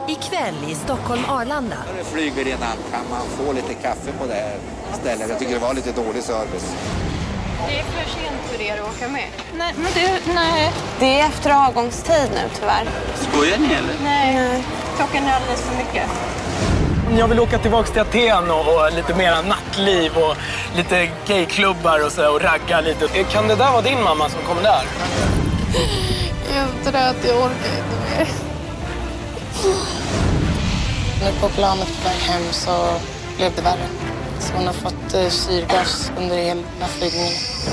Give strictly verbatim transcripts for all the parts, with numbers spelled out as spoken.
Ikväll i Stockholm Arlanda. När det flyger in an, kan man få lite kaffe på det här stället? Jag tycker det var lite dålig service. Det är för sent för er att åka med. Nej, men du, nej. Det är efter avgångstid nu tyvärr. Skojar ni eller? Nej, nej. Klockan är alldeles för mycket. Jag vill åka tillbaka till Aten och, och lite mer nattliv och lite gayklubbar och så och ragga lite. Kan det där vara din mamma som kommer där? Jag tror att jag orkar inte mer. Nu på planet på väg hem så blev det värre. Så hon har fått eh, syrgas under hela flygningen.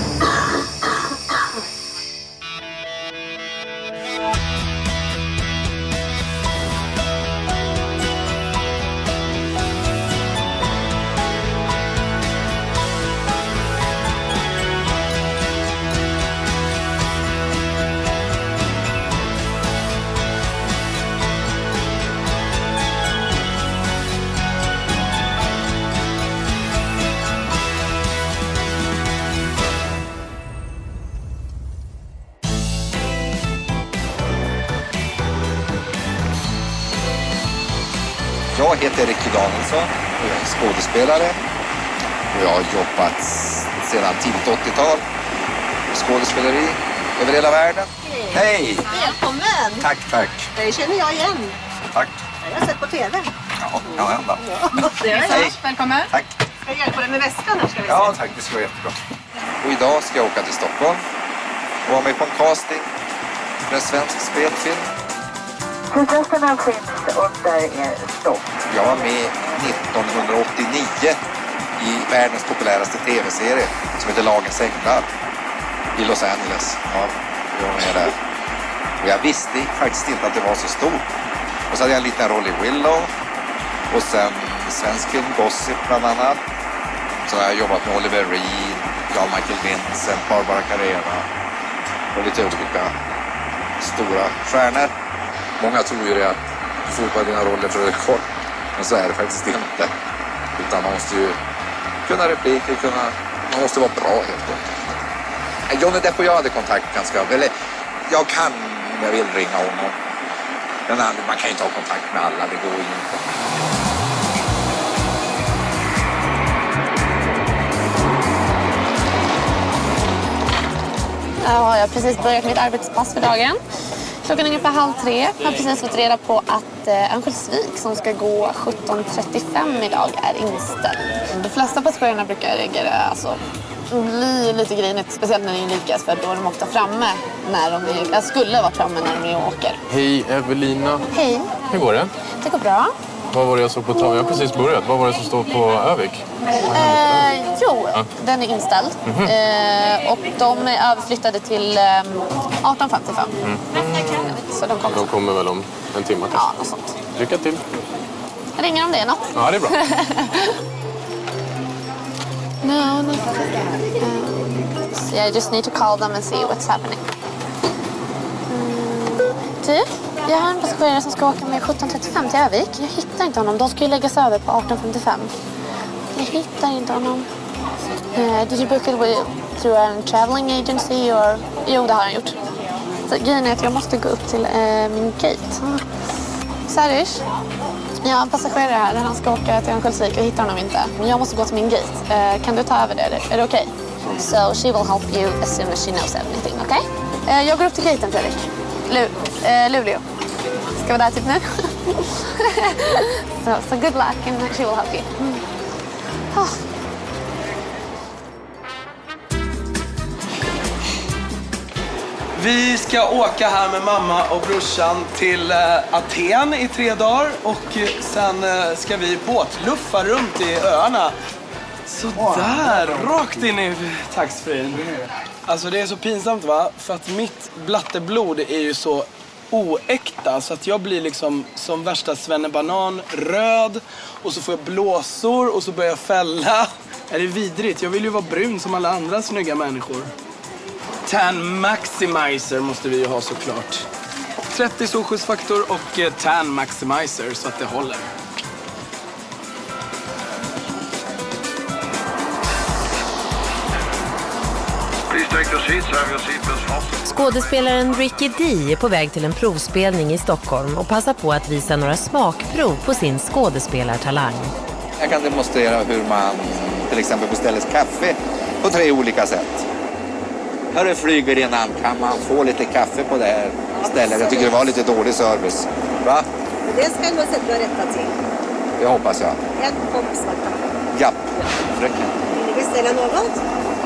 Jag heter Ricky Danielsson och jag är skådespelare. Och jag har jobbat sedan tidigt åttiotal med skådespeleri över hela världen. Hej! Välkommen! Tack, tack. Det känner jag igen. Tack. Jag har sett på tv. Ja, ja ändå. Ja, det är Hej. Välkommen. Tack. Ska jag hjälpa dig med väskan här ska vi se. Ja, tack. Det ska vara jättebra. Och idag ska jag åka till Stockholm och vara med på en casting för en svensk spelfilm. Tidrösterna skims under er stopp. Jag var med nittonhundraåttionio i världens populäraste tv-serie som heter Lagens Änglar i Los Angeles. Ja, jag var med där. Och jag visste faktiskt inte att det var så stort. Och så hade jag en liten roll i Willow och sen svensk film Gossip bland annat. Så har jag jobbat med Oliver Reed, Jan Michael Vincent, Barbara Carrera och lite olika stora stjärnor. Många tror ju det att du får bara dina roller för det är kort. Men så är det faktiskt inte. Utan man måste ju kunna repliker, kunna, man måste vara bra helt enkelt. Johnny Depp och jag hade kontakt ganska, eller jag kan om jag vill ringa honom. Men man kan ju inte ha kontakt med alla, det går ju inte. Ja, jag har precis börjat mitt arbetspass för dagen. Klockan är ungefär halv tre. Jag har precis fått reda på att eh, Örnsköldsvik som ska gå sjutton trettiofem idag är inställd. De flesta passagerarna brukar reagera, alltså, bli lite grinigt, speciellt när det är inrikes för då är de ofta framme när de är, jag skulle vara framme när de är och åker. Hej Evelina. Hej. Hur går det? Det går bra. Vad var det jag såg på tavlan? Jag har precis börjat. Vad var det som stod på Övik? Eh, jo, ja. Den är inställd. Mm-hmm. Eh, och de är överflyttade till eh, arton femtiofem. Mm. Så de kommer. De kommer väl om en timme kanske? Ja, något sånt. Lycka till. Jag ringer om det är något. Ja, det är bra. No, no. Um, so yeah, I just need to call them and see what's happening. Mm. Du, jag har en passagerare som ska åka med sjutton trettiofem till Övik. Jag hittar inte honom. De ska ju läggas över på arton femtiofem. Jag hittar inte honom. Uh, did you book it with, through a traveling agency or? Jo, det har han gjort. Så grejen är att jag måste gå upp till uh, min gate. Sarish? Jag har en passagerare här. Han ska åka till Örnsköldsvik och hittar honom inte. Men jag måste gå till min gate. Uh, kan du ta över det? Är det okej? Okay? So she will help you as soon as she knows everything, okej? Okay? Uh, jag går upp till gaten, Fredrik. Lu uh, Luleå. Ska vara där typ nu? so, so good luck and she will help you. Mm. Oh. Vi ska åka här med mamma och brorsan till eh, Aten i tre dagar och eh, sen eh, ska vi båtluffa runt i öarna. Så där, rakt in i taxfree. Alltså det är så pinsamt va? För att mitt blatteblod är ju så oäkta så att jag blir liksom som värsta svennebanan, röd och så får jag blåsor och så börjar jag fälla. Är det vidrigt? Jag vill ju vara brun som alla andra snygga människor. Tan Maximizer måste vi ju ha såklart. trettio solskyddsfaktor och eh, Tan Maximizer så att det håller. Please Skådespelaren Ricky D är på väg till en provspelning i Stockholm och passar på att visa några smakprov på sin skådespelartalang. Jag kan demonstrera hur man till exempel beställer kaffe på tre olika sätt. Hörru flygvärdinnan, kan man få lite kaffe på det här stället? Jag tycker det var lite dålig service. Va? Det ska nog sätta rätta till. Det hoppas jag. En kopp svart kaffe. Japp, fröken. Vill ni beställa något?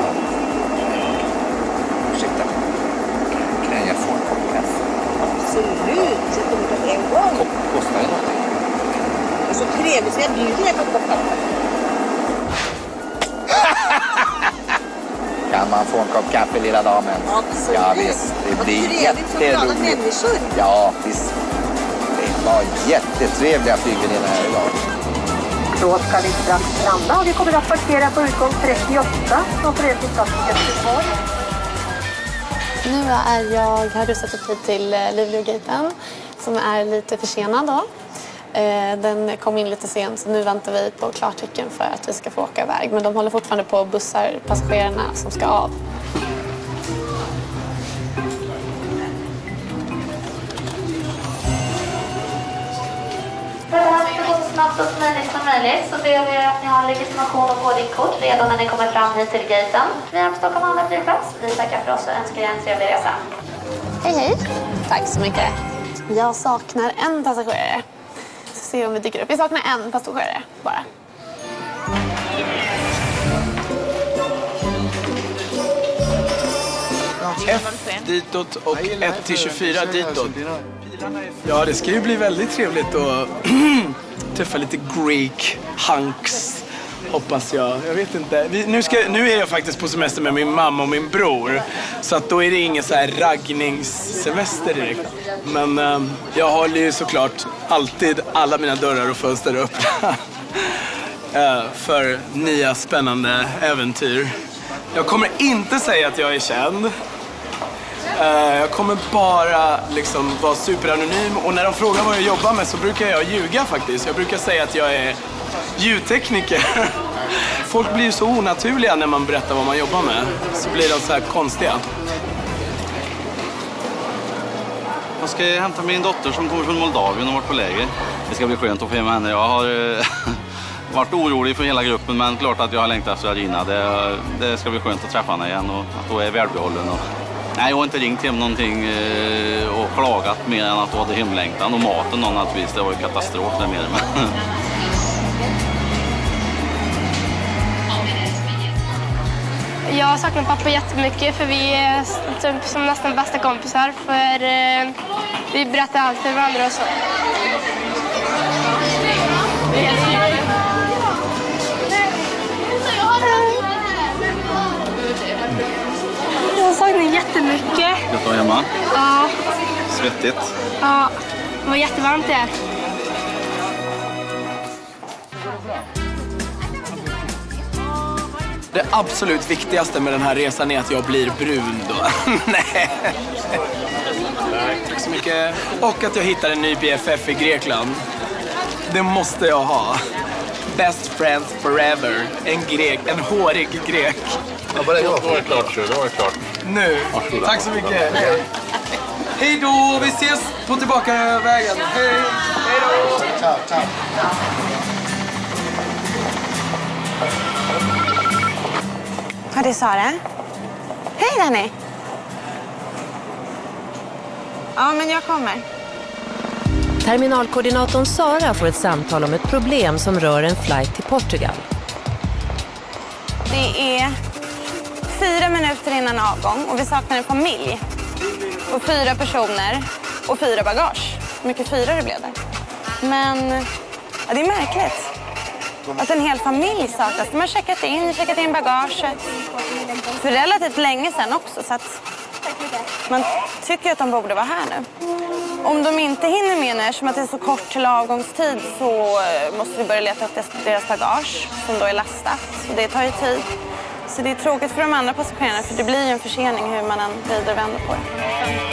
Ursäkta. Kan jag få en kopp kaffe? Absolut, så kommer det en gång. Kopp kostar det någonting? Det är så trevligt så jag bjuder dig på en kopp kaffe. Kan man få en kopp kaffe, lilla damen? Absolut. Ja visst, det blir jätteroligt. Människor. Ja visst. Det var jättetrevliga flygvärdinor här idag. Då ska vi strax landa och vi kommer att parkera på utgång trettioåtta och för er som ska till Göteborg. Nu är jag, har du satt upp tid till Luleågaten som är lite försenad då. Den kom in lite sent så nu väntar vi på klartecken för att vi ska få åka iväg. Men de håller fortfarande på att bussar passagerarna som ska av. För att det här ska gå så snabbt och smidigt som möjligt så ber vi att ni har legitimation och boardingkort redan när ni kommer fram hit till gaten. Vi är på Stockholm Arlanda flygplats. Vi tackar för oss och önskar er en trevlig resa. Hej hej! Tack så mycket. Jag saknar en passagerare. Så se om vi dyker upp. Vi saknar en passagerare bara. F ditåt och ett till tjugofyra ditåt. Ja, det ska ju bli väldigt trevligt att träffa lite Greek hunks, hoppas jag. Jag vet inte. Vi, nu, ska, nu är jag faktiskt på semester med min mamma och min bror. Så att då är det ingen så här raggningssemester direkt. Men eh, jag håller ju såklart alltid alla mina dörrar och fönster öppna. eh, för nya spännande äventyr. Jag kommer inte säga att jag är känd. Jag kommer bara liksom vara superanonym och när de frågar vad jag jobbar med så brukar jag ljuga faktiskt. Jag brukar säga att jag är ljudtekniker. Folk blir ju så onaturliga när man berättar vad man jobbar med. Så blir de så här konstiga. Jag ska hämta min dotter som kommer från Moldavien och varit på läger. Det ska bli skönt att få hem henne. Jag har varit orolig för hela gruppen men klart att jag har längtat efter Arina. Det, det ska bli skönt att träffa henne igen och att hon är välbehållen. Och... Nej, jag har inte ringt hem någonting och klagat mer än att jag hade hemlängtan och maten naturligtvis. Det var ju katastrof där nere. Jag saknar pappa jättemycket för vi är typ som nästan bästa kompisar. För eh, vi berättar allt för varandra och så. Jag saknar jättemycket. Jag tar hemma? Ja. Svettigt? Ja, det var jättevarmt där. Det absolut viktigaste med den här resan är att jag blir brun då. Nej. Tack så mycket. Och att jag hittar en ny B F F i Grekland. Det måste jag ha. Best friends forever. En grek, en hårig grek. Ja, bara, då var det klart, så. Då var det klart. Nu. Varsågoda. Tack så mycket. Hej då. Vi ses på tillbaka vägen. Hej. Hej då. Ciao, ciao. Ja, det är Sara. Hej Danny. Ja, men jag kommer. Terminalkoordinatorn Sara får ett samtal om ett problem som rör en flight till Portugal. Det är fyra minuter innan avgång och vi saknar en familj. Och fyra personer och fyra bagage. Hur mycket fyra det blev där. Men ja, det är märkligt. Att en hel familj saknas. De har checkat in, checkat in bagaget. För relativt länge sedan också. Så att man tycker att de borde vara här nu. Om de inte hinner med nu, eftersom att det är så kort till avgångstid, så måste vi börja leta upp deras bagage som då är lastat. Så det tar ju tid. Så det är tråkigt för de andra passagerarna för det blir en försening hur man än vrider och vänder på det.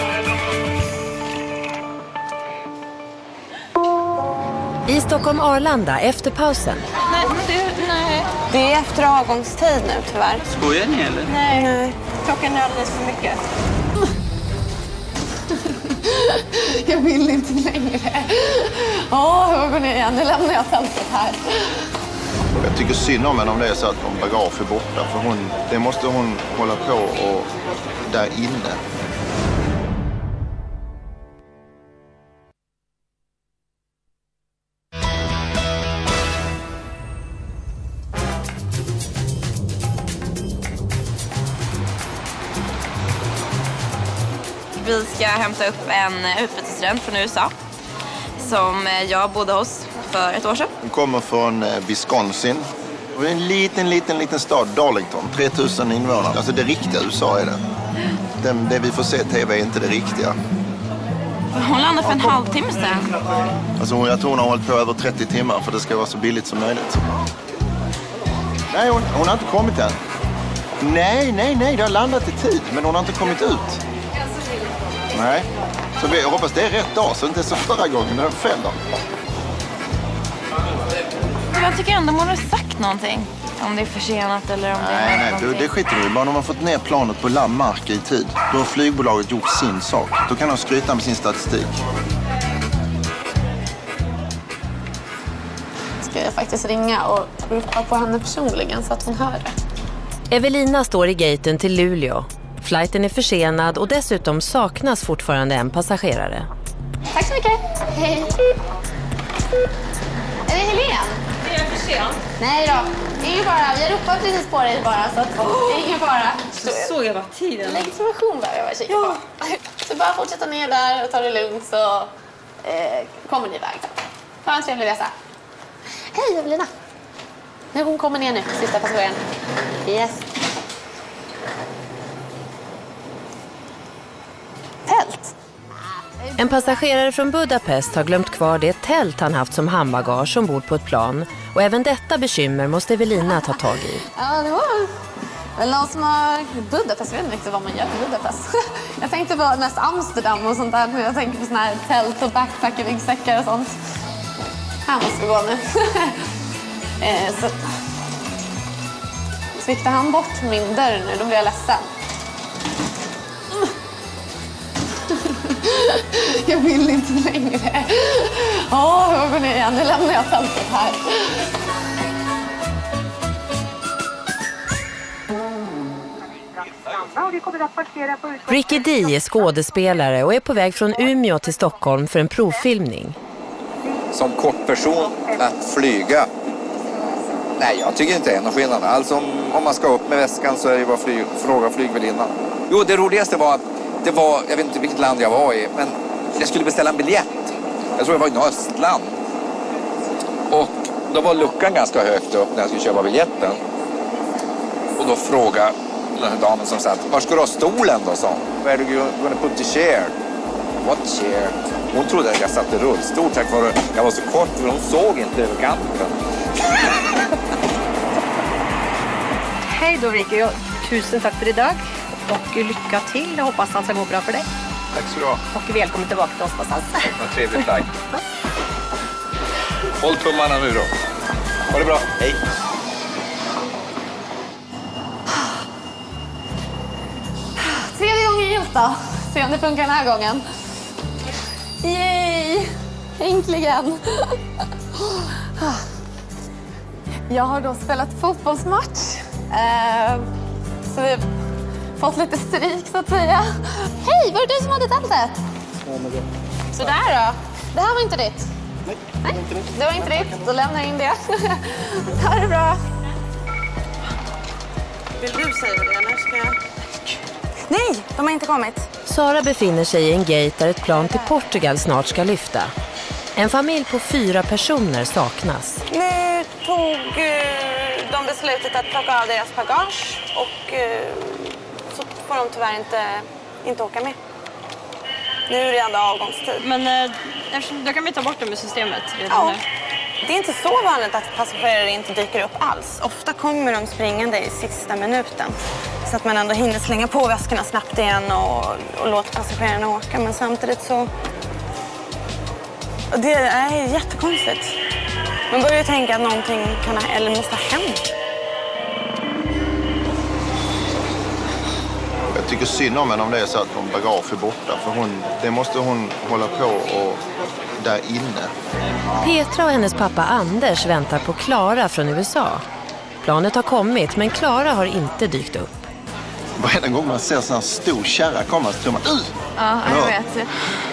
I Stockholm Arlanda efter pausen. Nej, du, nej. Det är efter avgångstid nu tyvärr. Skojar ni eller? Nej. Nej. klockan är alldeles för mycket. Jag vill inte längre. Åh, jag går ner igen. Nu lämnar jag tältet här. Jag tycker synd om henne om det är så att hon bagage är borta. För hon, det måste hon hålla på och där inne. Vi ska hämta upp en utbytesstudent från U S A som jag bodde hos för ett år sedan. Hon kommer från Wisconsin. Det är en liten, liten, liten stad, Darlington. tre tusen invånare. Alltså det riktiga U S A är det. Det, det vi får se på tv är inte det riktiga. Hon landade för en halvtimme sedan. Alltså jag tror hon har hållit på över trettio timmar för det ska vara så billigt som möjligt. Nej, hon, hon har inte kommit än. Nej, nej, nej, det har landat i tid. Men hon har inte kommit ut. Nej, så jag hoppas det är rätt dag så inte så förra gången när det var fel dag. Jag tycker ändå hon har sagt någonting. Om det är försenat eller om det är Nej, nej, någonting. det, det skiter vi. Bara om de har fått ner planet på landmark i tid. Då har flygbolaget gjort sin sak. Då kan de skryta med sin statistik. Ska jag faktiskt ringa och ropa på henne personligen så att hon hör det. Evelina står i gaten till Luleå. Flighten är försenad och dessutom saknas fortfarande en passagerare. Tack så mycket. Hej. Är det Helene? Är jag för sen? Nej då. Ingen fara. Vi har ropat precis på dig bara så att det är ingen fara. Så såg jag bara tiden. Legitimation behöver jag bara kika på. Så bara fortsätta ner där och ta det lugnt så eh, kommer ni iväg. Ha en trevlig resa. Hej Evelina. Nu hon kommer ner nu, sista passageraren. Yes. Tält. En passagerare från Budapest har glömt kvar det tält han haft som handbagage ombord på ett plan. Och även detta bekymmer måste Evelina ta tag i. Ja, det var väl någon som har Budapest. Jag vet inte riktigt vad man gör på Budapest. Jag tänkte på mest Amsterdam och sånt där. Jag tänker på såna här tält och backpacker, ryggsäckar och sånt. Här måste vi gå nu. eh, så sviktar han bort min dörr nu, då blir jag ledsen. Jag vill inte längre. Åh, jag går ner igen. Nu lämnar jag tältet här. Ricky D är skådespelare och är på väg från Umeå till Stockholm för en provfilmning. Som kortperson att flyga. Nej, jag tycker inte det är någon skillnad. Alltså om, om man ska upp med väskan så är det bara flyg, fråga flygvärdinnan. Jo, det roligaste var att det var, jag vet inte vilket land jag var i, men jag skulle beställa en biljett. Jag tror det var i något östland. Och då var luckan ganska högt upp när jag skulle köpa biljetten. Och då frågade den här damen som satt, var ska du ha stolen då, sa hon. Where are you gonna put the chair? What chair? Hon trodde att jag satt i rullstol tack vare jag var så kort för hon såg inte över kanten. Hej då Ricky, tusen tack för idag och lycka till. Jag hoppas att det går bra för dig. Tack så du ha. Och välkommen tillbaka till oss på Sals. Vad trevlig flight. Håll tummarna nu då. Ha det bra. Hej. Tredje gången gillt då. Se om det funkar den här gången. Yay! Äntligen! Jag har då spelat fotbollsmatch. Eh, så vi har fått lite stryk så att säga. Hej, var det du som hade tältet? Så där då. Det här var inte ditt? Nej, det var inte ditt. Det var inte ditt. Då lämnar jag in det. Ha det bra. Vill du säga det? När ska jag... Nej, de har inte kommit. Sara befinner sig i en gate där ett plan till Portugal snart ska lyfta. En familj på fyra personer saknas. Nu tog uh, de beslutet att plocka av deras bagage och uh, så får de tyvärr inte, inte åka med. Nu är det ändå avgångstid. Men uh, då kan vi ta bort dem i systemet redan ja. nu. Det är inte så vanligt att passagerare inte dyker upp alls. Ofta kommer de springande i sista minuten. Så att man ändå hinner slänga på väskorna snabbt igen och, och låta passagerarna åka. Men samtidigt så... Det är jättekonstigt. Man börjar ju tänka att någonting kan ha, eller måste ha hänt. jag tycker synd om henne om det är så att hon bagage är borta. För hon, det måste hon hålla på och där inne. Petra och hennes pappa Anders väntar på Klara från U S A. Planet har kommit, men Klara har inte dykt upp. Varje gång man ser sån här stor kärra komma så tror man, uh! Ja, jag vet.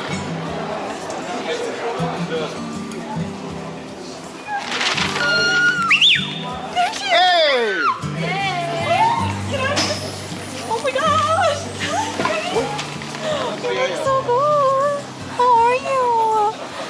Hey! Oh my gosh! You're so good! How are you?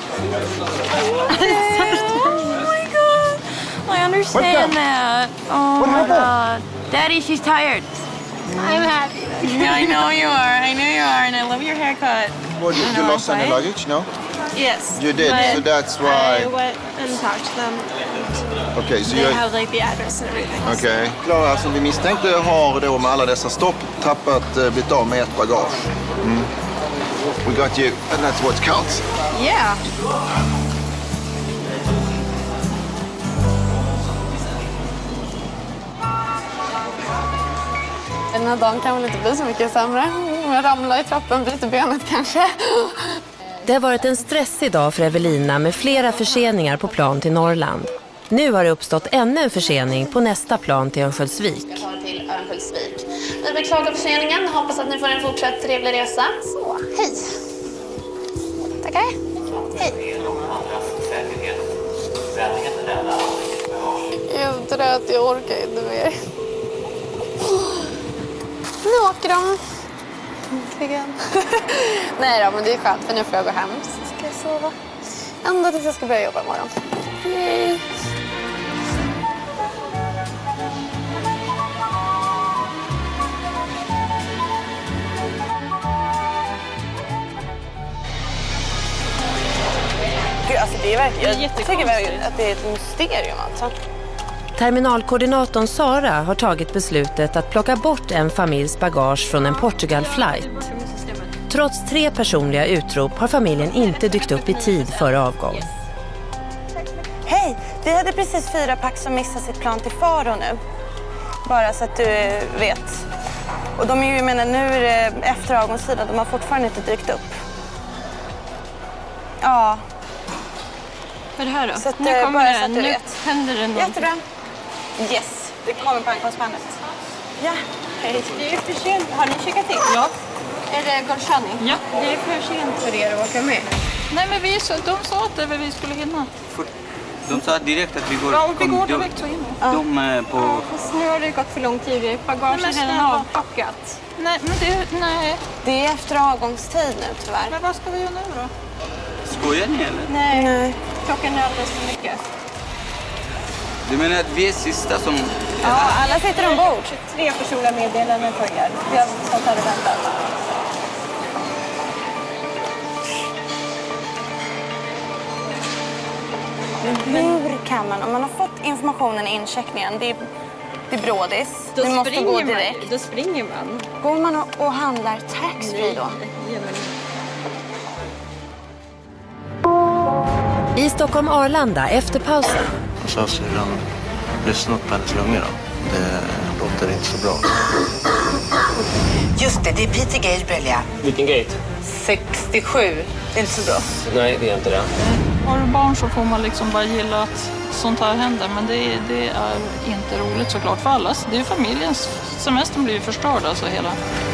Oh my god! I understand that. Oh my god. Daddy, she's tired. I'm happy. Yeah, I know you are. I know you are, and I love your haircut. What, you, you lost any luggage, no? Yes. You did, so that's why... I went and talked to them. Okay, so They you have like the address and everything. Okej. Okay. Klara, som vi misstänkte, har då med alla dessa stopp tappat, uh, blivit av med ett bagage. Mm. We got you, and that's what counts. Yeah. Den här dagen kan väl inte bli så mycket sämre. Om jag ramlar i trappen, bryter benet kanske. Det har varit en stressig dag för Evelina med flera förseningar på plan till Norrland. Nu har det uppstått ännu en försening på nästa plan till Örnsköldsvik. Jag tar till Örnsköldsvik. Vi beklagar förseningen. Hoppas att ni får en fortsatt trevlig resa. Så, hej. Tackar. Hej. Jag är trött, jag orkar inte mer. Nu åker de. Äntligen. Nej då, men det är skönt för nu får jag gå hem. Så ska jag sova. Ända tills jag ska börja jobba imorgon. Yay. Gud, alltså det är verkligen, jag tycker verkligen att det är ett mysterium alltså. Terminalkoordinatorn Sara har tagit beslutet att plocka bort en familjs bagage från en Portugal-flight. Trots tre personliga utrop har familjen inte dykt upp i tid före avgång. Hej, vi hade precis fyra pack som missade sitt plan till Faro nu. Bara så att du vet. Och de är ju, jag menar, nu är det efter avgångstiden, de har fortfarande inte dykt upp. Ja. Vad är det här då? Så att, nu kommer bara det, så att du nu vet. händer det någonting. Jättebra. Yes, det kommer på ankomstbandet. Ja, hej. Det är för sent. Har ni checkat in? Ja. Är det Golshani? Ja. Det är för sent för er att åka med. Nej, men vi, de sa att vi skulle hinna. De sa direkt att vi går... Ja, vi går de, direkt så in. De är på... Ja, fast nu har det gått för lång tid. Bagaget är redan avpackat. Nej, men det... Nej. Det är efter avgångstid nu, tyvärr. Men vad ska vi göra nu då? Skojar ni eller? Nej. Nej. Klockan är alldeles för mycket. Du menar att vi är sista som... Ja, alla sitter ombord. Tre personer meddelanden följer. Vi har sånt här väntat. Hur kan man, om man har fått informationen i incheckningen, det är, det är brådis, Då du måste gå man. direkt. Då springer man. Går man och, och handlar taxfree då? I Stockholm Arlanda efter pausen. Och så har syrran lyssnat på hennes lungor då. Det låter inte så bra. Just det, det är Peter Gabriel, ja. Vilken gate? sextiosju. Det är inte så bra. Nej, det är inte det. Har du barn så får man liksom bara gilla att sånt här händer. Men det, det är inte roligt såklart för alla. Det är ju familjens semester blir ju förstörd alltså hela.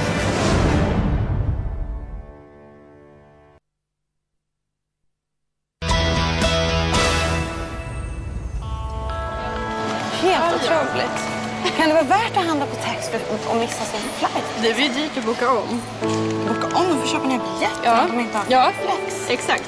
Helt otroligt. Kan det vara värt att handla på taxfree och missa sin flight? Det blir dyrt att boka om. Boka om och få köpa nya biljetter? Ja, de inte har ja. flex. Exakt.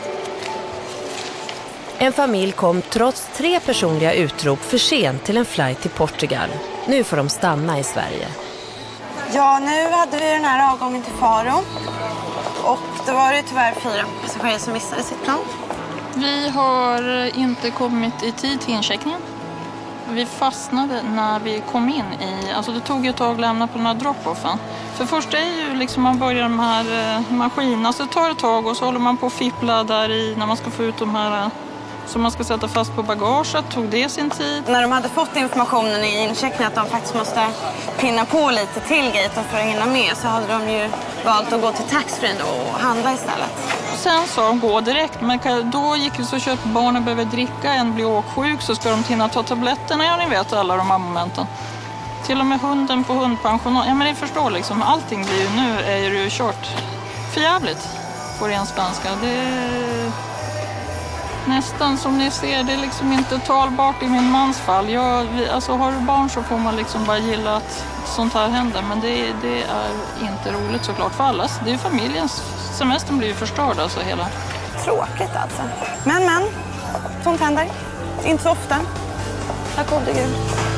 En familj kom trots tre personliga utrop för sent till en flight till Portugal. Nu får de stanna i Sverige. Ja, nu hade vi den här avgången till Faro. Och då var det tyvärr fyra passagerare som missade sitt plan. Vi har inte kommit i tid till incheckningen. Vi fastnade när vi kom in i... Alltså det tog ett tag att lämna på den här drop-offen. För först är ju liksom man börjar de här eh, maskinerna. Så det tar ett tag och så håller man på att fippla där i när man ska få ut de här som man ska sätta fast på bagaget. Tog det sin tid? När de hade fått informationen i incheckningen att de faktiskt måste pinna på lite till gaten för att hinna med, så hade de ju valt att gå till taxfree och handla istället. Sen sa de gå direkt, men då gick vi så köpte barnen behöver dricka, en blir åksjuk, så ska de hinna ta tabletterna. Ja, ni vet alla de här momenten. Till och med hunden på hundpensionat. Ja, men ni förstår liksom, allting blir ju, nu är det ju kört för jävligt på ren spanska. Det är nästan som ni ser, det är liksom inte talbart i min mans fall. Jag, alltså har du barn så får man liksom bara gilla att sånt här händer, men det, det är inte roligt såklart för alla. Det är ju familjens, semestern blir ju förstörd alltså hela. Tråkigt alltså. Men, men, sånt händer. Inte så ofta. Tack gode Gud.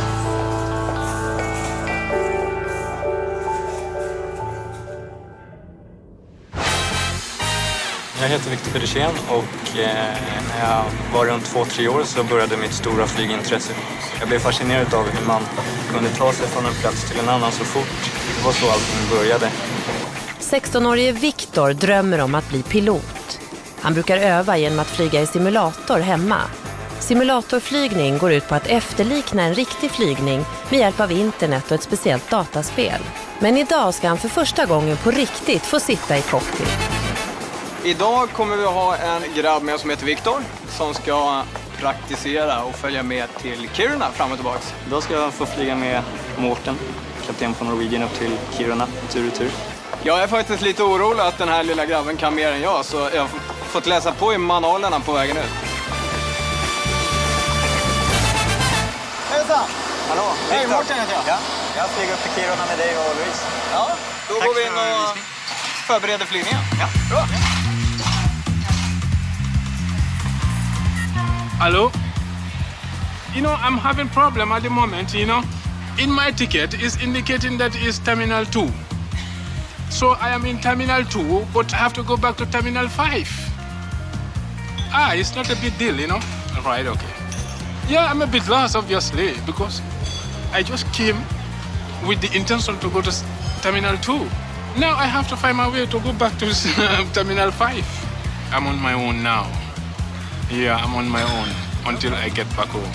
Jag heter Victor Pedersen och eh, när jag var runt två, tre år så började mitt stora flygintresse. Jag blev fascinerad av hur man kunde ta sig från en plats till en annan så fort. Det var så allting började. sexton-årige Victor drömmer om att bli pilot. Han brukar öva genom att flyga i simulator hemma. Simulatorflygning går ut på att efterlikna en riktig flygning med hjälp av internet och ett speciellt dataspel. Men idag ska han för första gången på riktigt få sitta i cockpit. Idag kommer vi att ha en grabb med som heter Victor som ska praktisera och följa med till Kiruna fram och tillbaka. Då ska jag få flyga med Mårten, kapten på Norwegian, upp till Kiruna, tur och tur. Jag är faktiskt lite orolig att den här lilla grabben kan mer än jag, så jag har fått läsa på i manualerna på vägen ut. Hejsan! Hallå, hej, Mårten heter jag. Ja, jag flyger upp till Kiruna med dig och Louise. Ja, då Tack går vi in och förbereder flygningen. Ja, bra. Hello? You know, I'm having problem at the moment, you know. In my ticket is indicating that it's terminal two. So I am in terminal two, but I have to go back to terminal five. Ah, it's not a big deal, you know. Right, okay. Yeah, I'm a bit lost, obviously, because I just came with the intention to go to terminal two. Now I have to find my way to go back to terminal five. I'm on my own now. Yeah, I'm on my own until I get back home.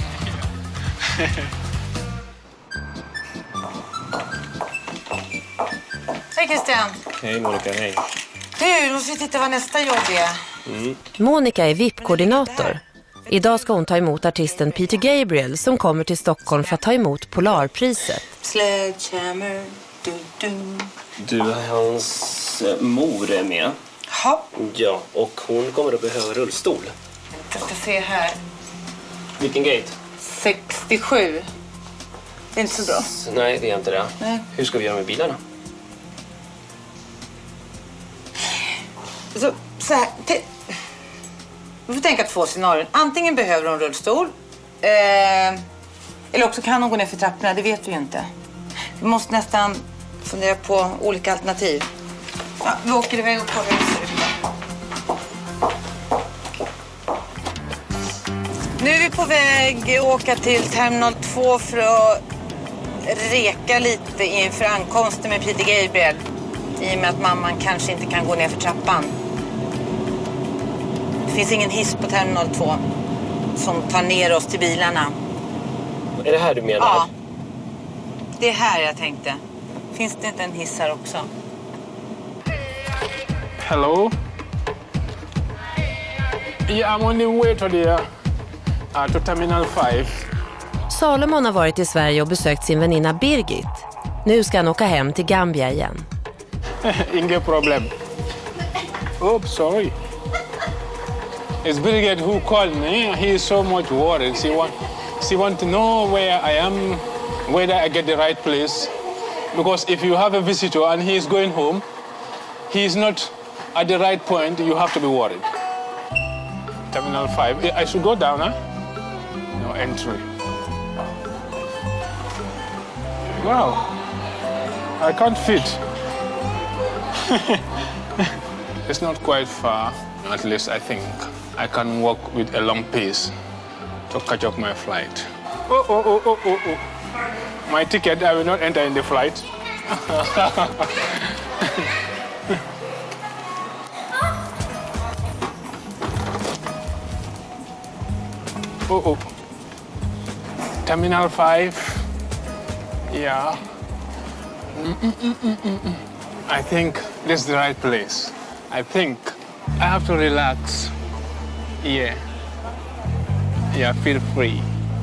Hej Christian. Hej Monica, hej. Du, måste vi titta vad nästa jobb är. Mm. Monica är V I P-koordinator. Idag ska hon ta emot artisten Peter Gabriel som kommer till Stockholm för att ta emot Polarpriset. Sledgehammer, du, du. Du, hans mor är med. Ja. Ja, och hon kommer att behöva rullstol. Jag ska se här. Vilken gate? sextiosju. Det är inte så bra. S- nej, det är inte det. Nej. Hur ska vi göra med bilarna? Så, så här. Te- Vi får tänka två scenarion. Antingen behöver hon rullstol. Eh, eller också kan hon gå ner för trapporna. Det vet vi ju inte. Vi måste nästan fundera på olika alternativ. Ja, vi åker iväg och kollar hur det ser ut. Nu är vi på väg att åka till terminal två för att reka lite inför ankomsten med Peter Gabriel. I och med att mamman kanske inte kan gå ner för trappan. Det finns ingen hiss på terminal två som tar ner oss till bilarna. Är det här du menar? Ja. Det är här jag tänkte. Finns det inte en hiss här också? Hello? Yeah, I'm on the way to the uh, to terminal five. Salomon har varit i Sverige och besökt sin väninna Birgit. Nu ska han åka hem till Gambia igen. Inga problem. Oh, sorry. It's Birgit who called me. He is so much worried. She want, she want to know where I am, whether I get the right place. Because if you have a visitor and he is going home, he is not at the right point, you have to be worried. Terminal five. I should go down, huh? No entry. Wow. I can't fit. It's not quite far. At least I think I can walk with a long pace to catch up my flight. Oh, oh, oh, oh, oh, oh. My ticket, I will not enter in the flight. Oh, oh. Terminal five. Yeah. Mm -mm -mm -mm -mm -mm. I think this is the right place. I think I have to relax. Yeah. Yeah, feel free.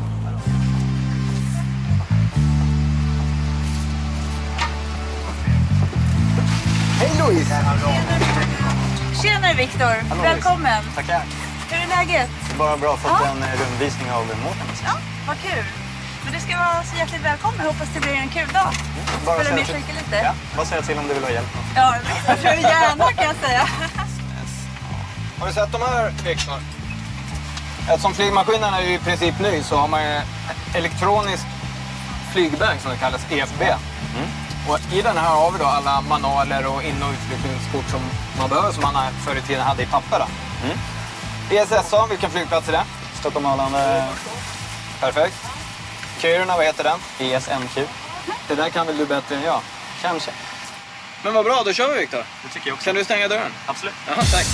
Hej Louise! Tjenare Viktor, välkommen. Tackar. Hur är läget? Bara bra, fått Ja. en rundvisning av måten. Ja, vad kul. Men du ska vara så hjärtligt välkommen. Jag hoppas det blir en kul dag. Bara Följa säga med till. och lite. Ja, bara säga till om du vill ha hjälp. Ja, jag tror gärna kan jag säga. Har du sett de här, Viktor? Eftersom flygmaskinen är ju i princip ny så har man ju elektronisk flygbag som det kallas, E F B. Mm. Och i den här har vi då alla manualer och in- och utflyttningskort som man behöver, som man förr i tiden hade i papper. Mm. E S S A, vilken flygplats är det? Stockholm Arlanda. Perfekt. Kiruna, vad heter den? E S M Q. Det där kan väl du bättre än jag? Kanske. Men vad bra, då kör vi Viktor. Det tycker jag också. Kan du stänga dörren? Absolut. Jaha, tack.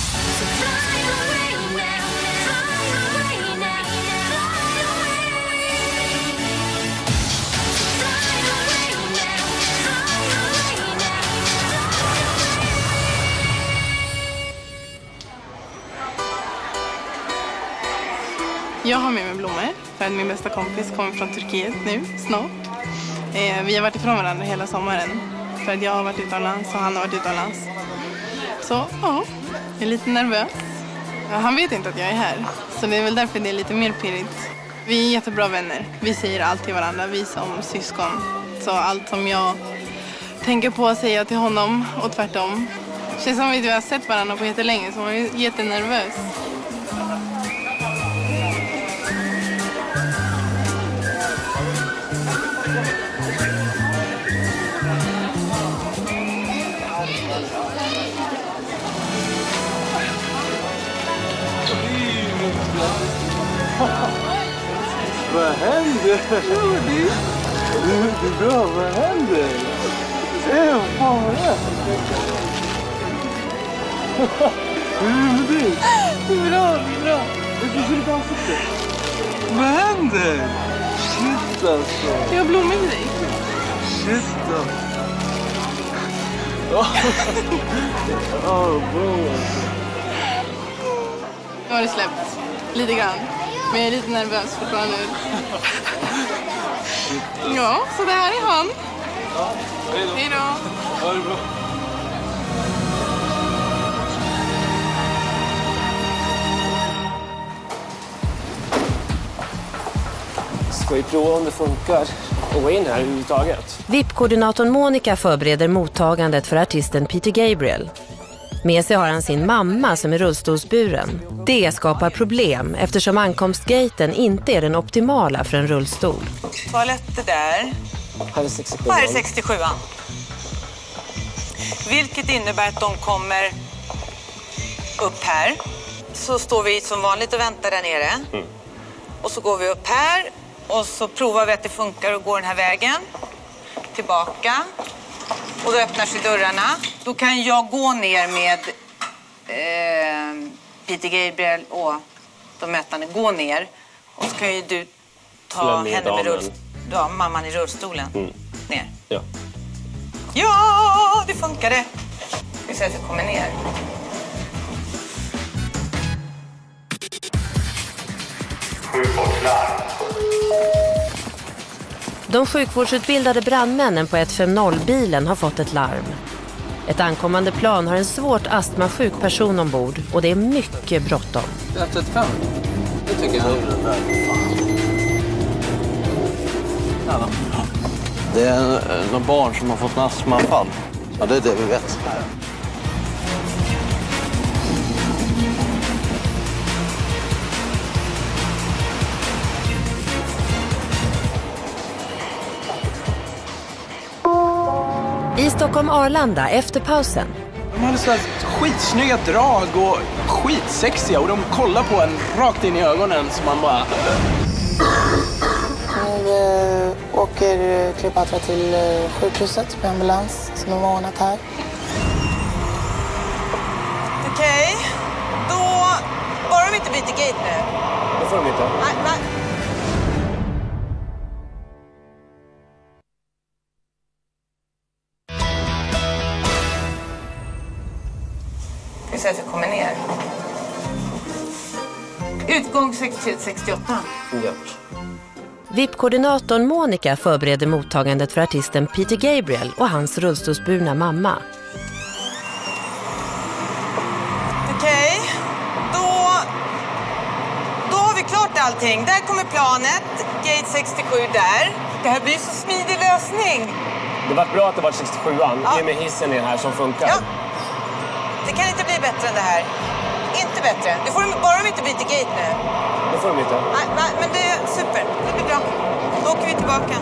Jag har med mig blommor för att min bästa kompis kommer från Turkiet nu, snart. Eh, vi har varit ifrån varandra hela sommaren för att jag har varit utomlands och han har varit utomlands. Så ja, jag är lite nervös. Ja, han vet inte att jag är här, så det är väl därför det är lite mer pirrigt. Vi är jättebra vänner. Vi säger allt till varandra, vi som syskon. Så allt som jag tänker på säger jag till honom och tvärtom. Det känns som att vi har sett varandra på jättelänge, så man är jättenervös. Vad händer? Det är bra, vad händer? Vad fan är det? Hur är det med dig? Det är bra, det är bra. Varför ser du på ansiktet? Vad händer? Shit alltså. Jag har blommor till dig. Shit alltså. Åh, bro. Nu har det släppt. Lite grann. Men jag är lite nervös fortfarande. Ja, så det här är han. Ja, hej då. Hej då. Ha det bra. Ska vi prova om det funkar att gå in här överhuvudtaget? V I P-koordinatorn Monica förbereder mottagandet för artisten Peter Gabriel. Med sig har han sin mamma som är rullstolsburen. Det skapar problem eftersom ankomstgaten inte är den optimala för en rullstol. Toaletter där. Här är sextiosju. Här är sextiosjuan. Vilket innebär att de kommer upp här. Så står vi som vanligt och väntar där nere. Mm. Och så går vi upp här. Och så provar vi att det funkar och går den här vägen. Tillbaka. Och då öppnar sig dörrarna. Då kan jag gå ner med eh, Peter Gabriel och de mötande. Gå ner. Och så kan ju du ta henne med rullstolen. Ja, mamman i rullstolen. Mm. Ner. Ja. Ja, det funkade. Vi ser att vi kommer ner. De sjukvårdsutbildade brandmännen på ett fem noll-bilen har fått ett larm. Ett ankommande plan har en svårt astmasjuk person ombord och det är mycket bråttom. ett ett fem. Det tycker jag. Det är några barn som har fått en astmaanfall. Ja, det är det vi vet. I Stockholm Arlanda efter pausen. De hade så här skitsnygga drag och skitsexiga och de kollar på en rakt in i ögonen så man bara... Nu åker Kleopatra till sjukhuset med ambulans som de har ordnat här. Okej, okay. Då... Bara de inte byter gate nu. Det får de inte. Nej, nej. istället för kommer ner. Utgång sextiotre sextioåtta. Ja. V I P-koordinatorn Monica förbereder mottagandet för artisten Peter Gabriel och hans rullstolsburna mamma. Okej, okay. då, då har vi klart allting. Där kommer planet, gate sextiosju där. Det här blir så smidig lösning. Det var bra att det var sextiosjuan, ja. Det med hissen i den här som funkar. Ja. Det kan inte bli bättre än det här. Inte bättre. Det får de, bara de inte byter gate nu. Det får de inte. Nej, nej, men det är super. Det blir bra. Då åker vi tillbaka.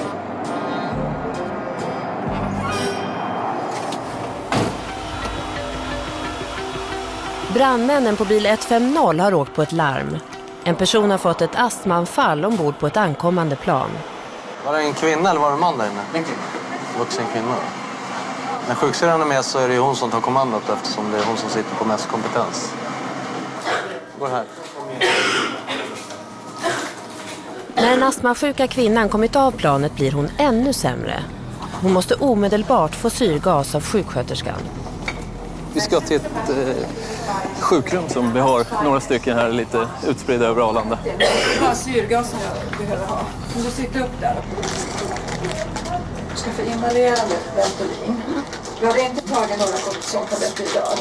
Brandmännen på bil ett fem noll har åkt på ett larm. En person har fått ett astmaanfall ombord på ett ankommande plan. Var det en kvinna eller var det en man där inne? En kvinna. Vuxen kvinna. När sjuksyrran är med så är det ju hon som tar kommandot eftersom det är hon som sitter på mest kompetens. Går här. När den astmasjuka kvinnan kommit av planet blir hon ännu sämre. Hon måste omedelbart få syrgas av sjuksköterskan. Vi ska till ett eh, sjukrum som vi har några stycken här lite utspridda över Arlanda. Det är bara syrgasen jag behöver ha. Om du sitter upp där. Du ska få inhalera Ventolin. Vi har inte tagit några kortisontabletter idag.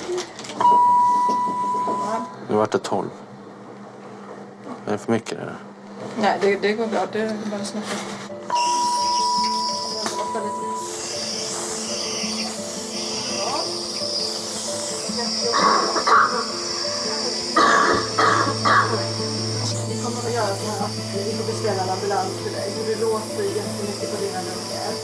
Nu vart det tolv. Är det för mycket det där? Nej, det, det går bra. Det är bara snabbt. Vi kommer att göra så här att vi får beställa en ambulans för dig. För du låter jättemycket på dina lungor.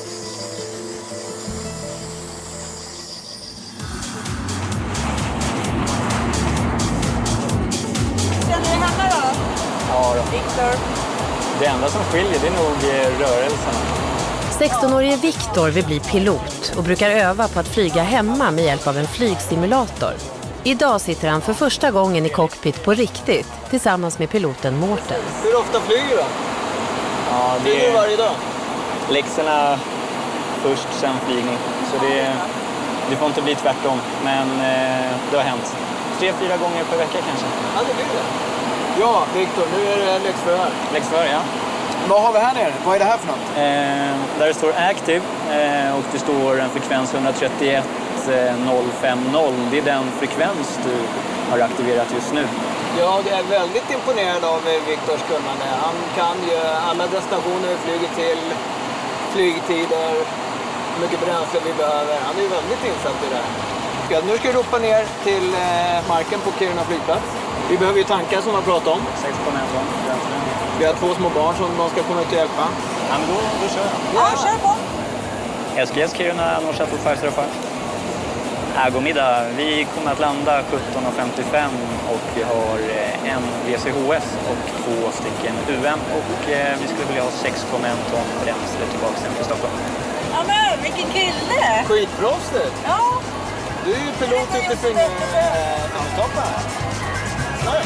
Känner du henne då? Ja då. Victor. Det enda som skiljer det är nog rörelserna. sexton-årige Victor vill bli pilot och brukar öva på att flyga hemma med hjälp av en flygsimulator. Idag sitter han för första gången i cockpit på riktigt tillsammans med piloten Mårten. Hur ofta flyger du då? Ja, det flyger du varje dag? Läxorna först, sen flygning. Så det, det får inte bli tvärtom. Men eh, det har hänt. Tre, fyra gånger per vecka kanske. Ja, det blir det. Ja, Victor, nu är det läxförhör. Läxförhör, ja. Vad har vi här nere? Vad är det här för något? Eh, där det står Active eh, och det står en frekvens ett ett ett noll fem noll. Det är den frekvens du har aktiverat just nu. Ja, jag är väldigt imponerad av Victors kunnande. Han kan ju alla destinationer vi flyger till, flygtider, hur mycket bränsle vi behöver. Han är ju väldigt insatt i det här. Ja, nu ska vi ropa ner till eh, marken på Kiruna flygplats. Vi behöver ju tankar som man pratar om. sex komma ett. Vi har två små barn som de ska komma ut och hjälpa. Ja, men då, då kör jag. Ja, kör på. S G S Kiruna, North Shuttle fem fyra fem. Här går middag. Vi kommer att landa sjutton femtiofem och vi har en V C H S och två stycken U M. Och eh, vi skulle vilja ha sex komma ett ton bränsle tillbaka hem till Stockholm. Ja men, vilken kille! Skitproffsigt! Ja. Du är ju pilot ute i fingertoppen här. Nej.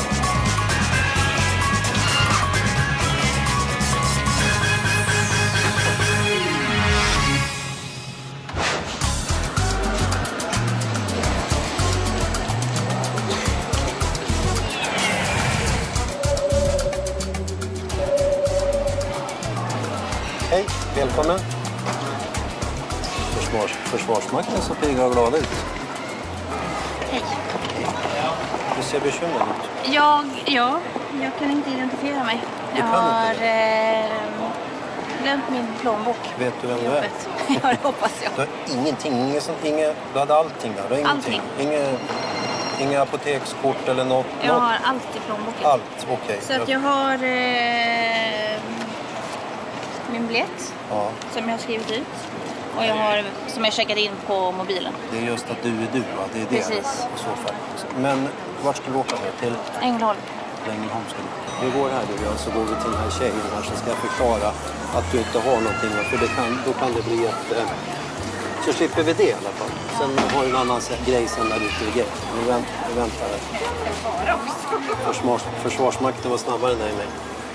Hej, välkommen. Försvars, Försvarsmakten så pigga och glada ut. Hej. Du ser bekymrad ut. Jag, ja, jag kan inte identifiera mig. Jag har eh, glömt min plånbok. Vet du vem du är? Ja, det hoppas jag. Du har ingenting, inget sånt, inget, du hade allting där. Du har ingenting. Inget, inga apotekskort eller något. Jag något. har allt i plånboken. Allt, okej. Okay. Så att jag har eh, min biljett ja. som jag har skrivit ut. Och jag har, som jag checkat in på mobilen. Det är just att du är du, va? Det är det. Precis. I så fall. Men vart ska du åka nu? Till? Ängelholm. Ängelholm ska du. Vi går här nu, ja, så går vi till den här tjejen här som ska förklara att du inte har någonting. För det kan, då kan det bli ett... Eh, så slipper vi det i alla fall. Sen har vi en annan grej sen där ute i gate. Vi vänt, väntar här. Försvars, försvarsmakten var snabbare än mig.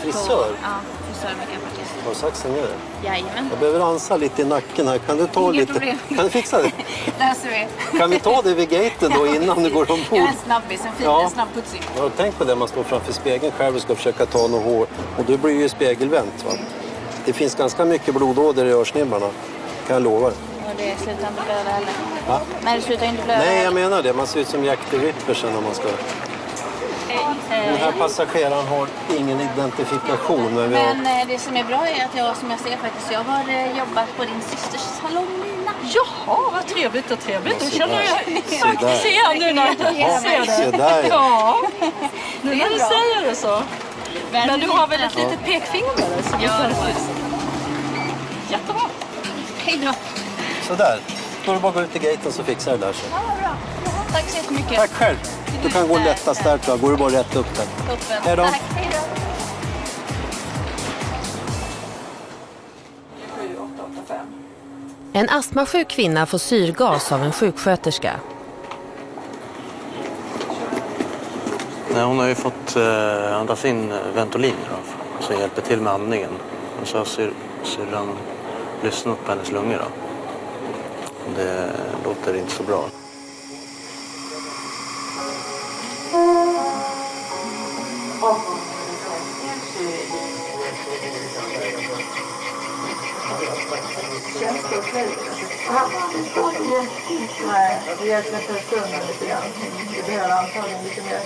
Frisör? På, ja, frisör, makeupartist. Har saxen gör det? Jajamän. Jag behöver ansa lite i nacken här. Kan du ta Inget lite? problem. Kan du fixa det? Löser vi. Kan vi ta det vid gaten då innan du går ombord? Jag är en snabbis, en fin, Ja. en snabbputsig. Jag har tänkt på det, man står framför spegeln själv och ska försöka ta något hår. Och då blir ju spegelvänt. Va? Det finns ganska mycket blodåder i örsnibbarna, kan jag lova. Och det slutar inte blöda heller. Va? Nej, det slutar inte blöda. Nej, jag menar det. Man ser ut som Jack the Ripper sen när man ska... Den här passageraren har ingen identifikation. Men, vi har... Men eh, det som är bra är att jag, som jag ser faktiskt, jag har eh, jobbat på din systers salong, Nina. Jaha, vad trevligt och trevligt. Ja, Då se känner där. jag Se faktiskt där. igen nu när Ja, jag ser det. se där, ja. Ja, nu Det är när du bra. säger det så. Men, Men du har väl ett Ja. litet pekfinger med dig? som Ja, är det har jag. Jättebra. Hej då. Sådär. Då är det bara att gå ut i gaten så fixar det där sig. Ja, vad bra. Tack så jättemycket. Tack själv. Du kan gå lättast där, tror jag. Går du bara rätt upp där. Toppen. Hej då. Tack. Hej då. En astmasjuk kvinna får syrgas av en sjuksköterska. Nej, hon har ju fått eh, andas in Ventolin då, som hjälper till med andningen. Och så har syr, syrran lyssnat på hennes lungor. Då. Det låter inte så bra. Nej, det hjälper för stunden lite grann. Det behöver antagligen lite mer.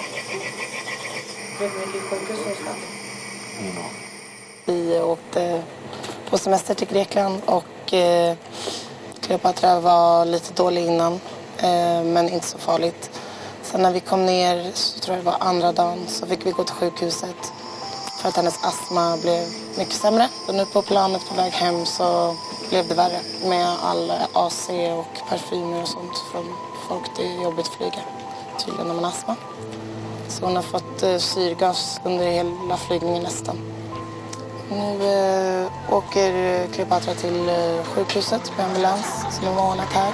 Vi åkte på semester till Grekland och eh, Kleopatra var lite dålig innan, eh, men inte så farligt. Sen när vi kom ner, så tror jag det var andra dagen, så fick vi gå till sjukhuset för att hennes astma blev mycket sämre. Och nu på planet på väg hem så blev det värre med all A C och parfymer och sånt från folk. Det är jobbigt att flyga, tydligen när man har astma. Så hon har fått eh, syrgas under hela flygningen nästan. Nu eh, åker Kleopatra till eh, sjukhuset med ambulans som är ordnat här.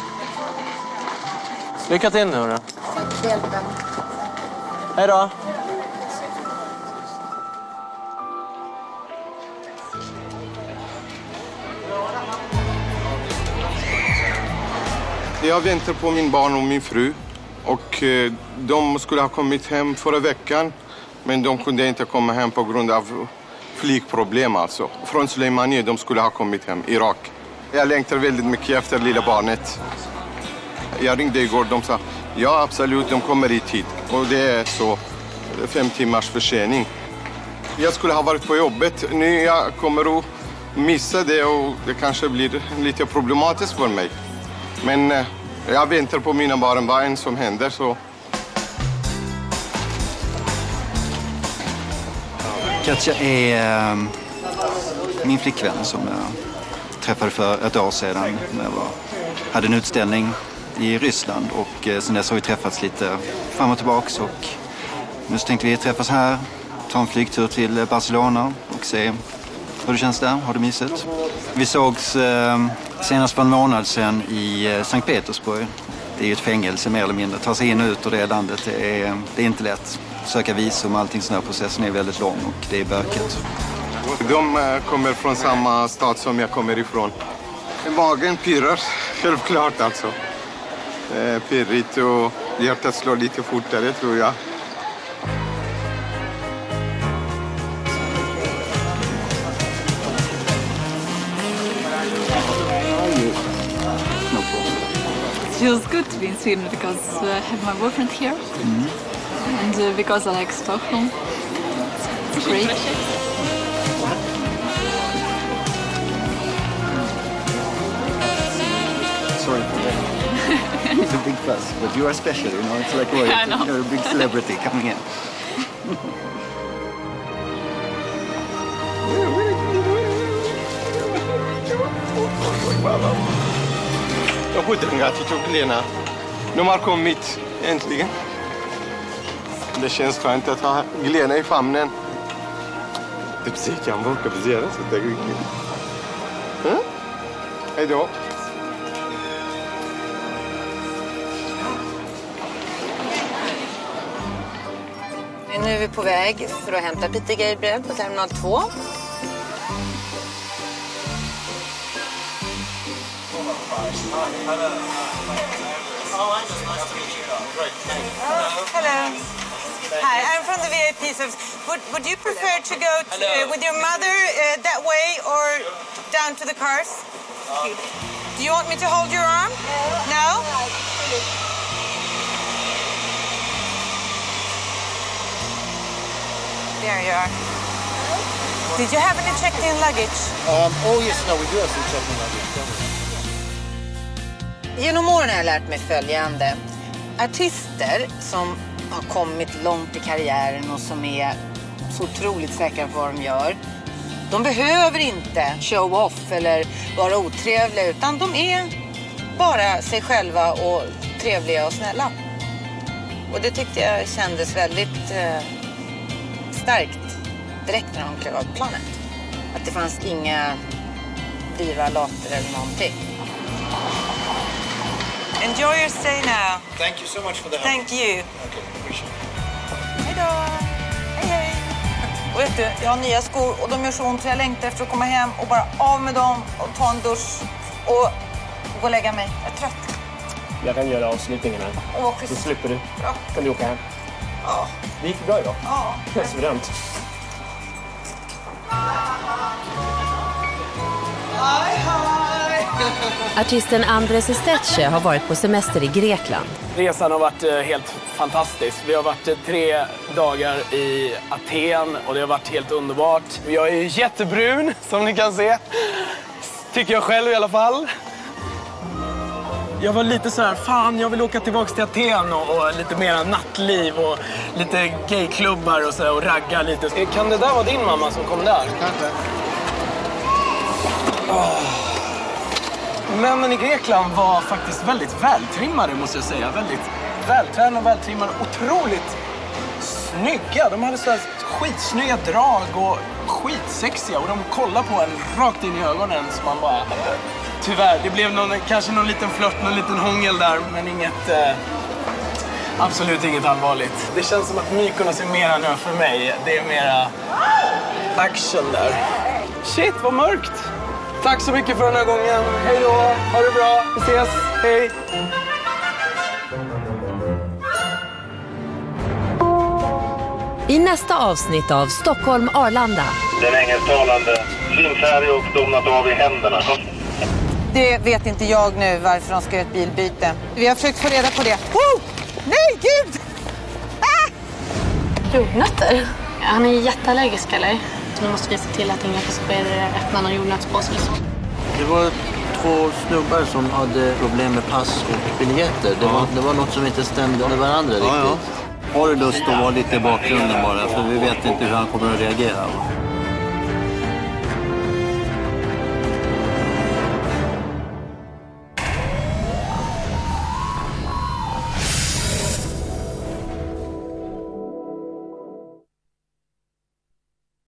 Lycka till nu då. Tack för hjälpen. Hej då. Jag väntar på min barn och min fru. Och eh, de skulle ha kommit hem förra veckan. Men de kunde inte komma hem på grund av flygproblem alltså. Från Suleimani, de skulle ha kommit hem, Irak. Jag längtar väldigt mycket efter lilla barnet. Jag ringde igår, de sa ja absolut, de kommer i tid. Och det är så fem timmars försening. Jag skulle ha varit på jobbet. Nu jag kommer att missa det och det kanske blir lite problematiskt för mig. Men eh, jag väntar på mina barn, vad än som händer så. Katja är äh, min flickvän som jag träffade för ett år sedan när jag var, hade en utställning i Ryssland. Och äh, sen dess har vi träffats lite fram och tillbaks. Och nu så tänkte vi träffas här, ta en flygtur till Barcelona och se hur det känns där. Har det mysigt? Vi sågs äh, senast för en månad sedan i äh, Sankt Petersburg. Det är ju ett fängelse mer eller mindre. Ta sig in och ut ur det landet, det är, det är inte lätt. Söka visum och allting, sån här processen är väldigt lång och det är bökigt. De eh, kommer från samma stad som jag kommer ifrån. Magen pirrar, självklart alltså. Eh, pirrigt och hjärtat slår lite fortare tror jag. It feels good to be in Sweden because uh, I have my boyfriend here Mm. and uh, because I like Stockholm. It's great. Sorry for that. It's a big fuss, but you are special, you know. It's like royalty. I know. You're a big celebrity coming in. Jag skjuter till Lena. De har kommit äntligen. Det känns skönt att ha Glena i famnen. Det precis kan vara kapaciterat så det går inte. Mm? Hej då. Nu är vi på väg för att hämta Peter Gabriel på terminal två. Hello. Hi, I'm from the V I P service. Would, would you prefer to go to, uh, with your mother uh, that way or down to the cars? Do you want me to hold your arm? No? There you are. Did you have any checked-in luggage? Um, oh yes, no, we do have some checked-in luggage. Genom åren har jag lärt mig följande. Artister som har kommit långt i karriären och som är så otroligt säkra på vad de gör. De behöver inte show off eller vara otrevliga, utan de är bara sig själva och trevliga och snälla. Och det tyckte jag kändes väldigt eh, starkt direkt när de klev av planet. Att det fanns inga diva later eller någonting. Enjoy your stay now. Thank you so much for the help. Thank you. Okay, appreciate it. Hej då. Hej hej. Och vet du, jag har nya skor och de gör så ont så jag längtar efter att komma hem och bara av med dem och ta en dusch och gå och lägga mig. Jag är trött. Jag kan göra avslutningen här. Åh, schysst. Så slipper du. Bra. Kan du åka hem? Ja. Det gick bra idag. Ja. Suveränt. Hej, hej! Artisten Andres Estetche har varit på semester i Grekland. Resan har varit eh, helt fantastisk. Vi har varit eh, tre dagar i Aten och det har varit helt underbart. Jag är jättebrun, som ni kan se. Tycker jag själv i alla fall. Jag var lite så här, fan jag vill åka tillbaka till Aten och, och lite mera nattliv och lite gayklubbar och så och ragga lite. Kan det där vara din mamma som kom där? Kanske. Oh. Männen i Grekland var faktiskt väldigt vältrimmade, måste jag säga. Väldigt vältränade och vältrimmade. Otroligt snygga. De hade så här skitsnygga drag och skitsexiga. Och de kollade på en rakt in i ögonen så man bara... Tyvärr, det blev någon, kanske någon liten flört, någon liten hångel där. Men inget... Eh, absolut inget allvarligt. Det känns som att Mykonos är mera nu för mig. Det är mera action där. Shit, vad mörkt! Tack så mycket för den här gången. Hej då, ha det bra. Vi ses. Hej. I nästa avsnitt av Stockholm Arlanda. Den engelsktalande finns här och domnat av i händerna. Det vet inte jag nu varför de ska göra ett bilbyte. Vi har försökt få reda på det. Oh! Nej, gud! Ah! Jordnötter? Han är jätteallergisk, eller? Så nu måste vi se till att inga passagerare öppnar någon jordnötspåse eller så. Det var två snubbar som hade problem med pass och biljetter. Det, ja. var, det var något som inte stämde med varandra riktigt. Ja, ja. Har du lust att vara lite i bakgrunden bara, för vi vet inte hur han kommer att reagera.